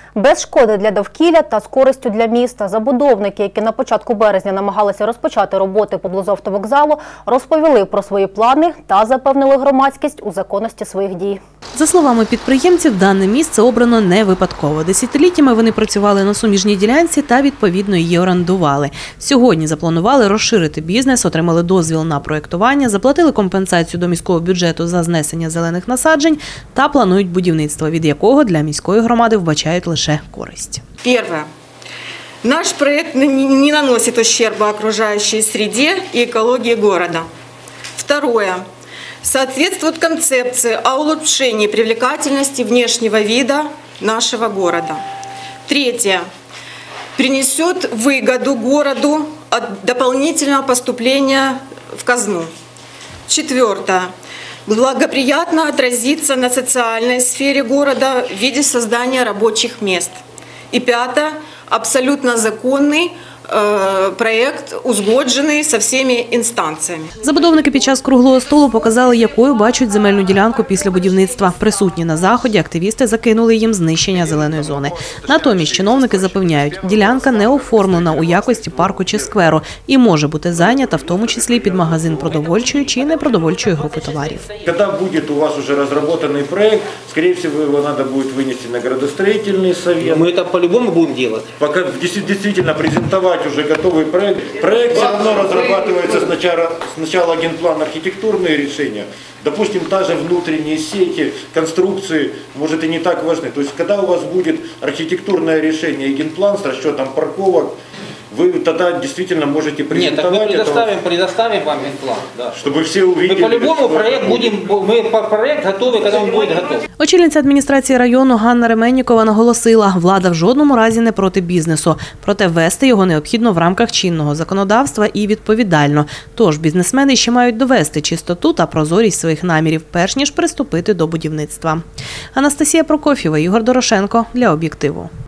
Без шкоди для довкілля та з користю для міста. Забудовники, які на початку березня намагалися розпочати роботи поблизу автовокзалу, розповіли про свої плани та запевнили громадськість у законності своїх дій. За словами підприємців, дане місце обрано не випадково. Десятиліттями вони працювали на суміжній ділянці та відповідно її орендували. Сьогодні запланували розширити бізнес, отримали дозвіл на проєктування, заплатили компенсацію до міського бюджету за знесення зелених насаджень та планують будівництво, від якого для міської громади вбачають лише користь. Перше. Наш проект не наносит ущерба окружающей среде и экологии города. Второе. Соответствует концепции о улучшении привлекательности внешнего вида нашего города. Третье. Принесет выгоду городу от дополнительного поступления в казну. Четвертое. Благоприятно отразится на социальной сфере города в виде создания рабочих мест. И пятое. Абсолютно законный проєкт, узгоджений зі всіма інстанціями. Забудовники під час круглого столу показали, якою бачать земельну ділянку після будівництва. Присутні на заході активісти закинули їм знищення зеленої зони. Натомість чиновники запевняють, ділянка не оформлена у якості парку чи скверу і може бути зайнята, в тому числі під магазин продовольчої чи непродовольчої групи товарів. Коли буде у вас вже розроблений проєкт, скоріше всього, його треба буде винести на градостроїтельний совет. Ми це по-любому будемо робити. Поки дійсно презентувати уже готовый проект. Проект все равно разрабатывается сначала генплан, архитектурные решения. Допустим, та же внутренние сети, конструкции, может, и не так важны. То есть, когда у вас будет архитектурное решение и генплан с расчетом парковок, вы тогда действительно можете презентовать. Нет, так мы предоставим вам генплан. Да. Чтобы все увидели. Мы по-любому проект готовый, когда он будет готов. Очільниця адміністрації району Ганна Ременнікова наголосила, влада в жодному разі не проти бізнесу. Проте вести його необхідно в рамках чинного законодавства і відповідально. Тож бізнесмени ще мають довести чистоту та прозорість своїх намірів, перш ніж приступити до будівництва. Анастасія Прокоф'єва, Ігор Дорошенко для «Об'єктиву».